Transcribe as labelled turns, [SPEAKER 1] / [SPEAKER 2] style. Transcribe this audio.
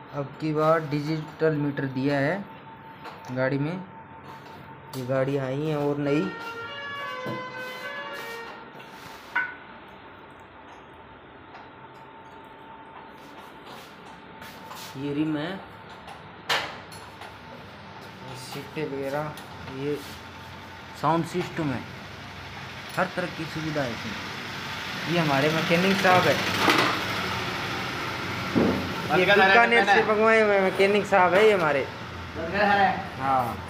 [SPEAKER 1] अब की बार digital meter दिया है गाड़ी में। ये गाड़ी आई है और नई। ये रिम है, सीटें वगैरह, ये साउंड सिस्टम है, हर तरह की सुविधा है इसमें। ये हमारे मैकेनिक साहब है, ये बीकानेर से मंगवाए हुए मैकेनिक साहब है ये हमारे। हाँ।